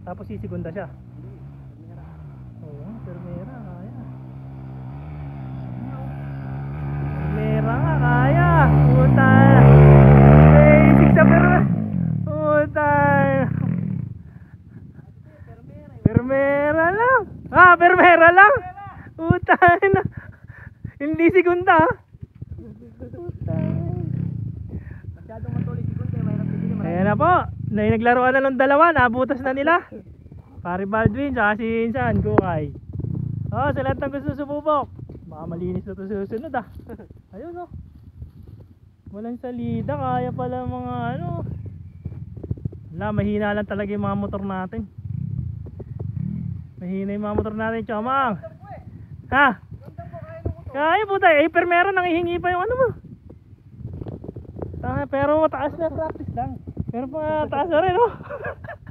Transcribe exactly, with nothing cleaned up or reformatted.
Tapos sisigunda siya. Oo, permera kaya. Permera nga kaya. Puta. Basic sa permera. Puta. Permera lang. Ah, permera lang. Puta na. Hindi segunda. Puta. Masyadong matuloy si Kunti, mahirap bigyan mo. Ayan na po. Na naglaruan na ng dalawa, nabutas na nila. Pare Baldwin, tsaka si Insan, Kukay. Oh, sa lahat ng gusto sububok. Baka malinis na ito susunod ah. Ayun oh. Walang salida, kaya pala mga ano. Wala, mahina lang talaga yung mga motor natin. Mahina yung mga motor natin, Chomang. Ha? Kaya puta, eh, pero meron nang ihingi pa yung ano mo. Tanga, pero mataas na. Practice lang. Pero pa taas na rin oh.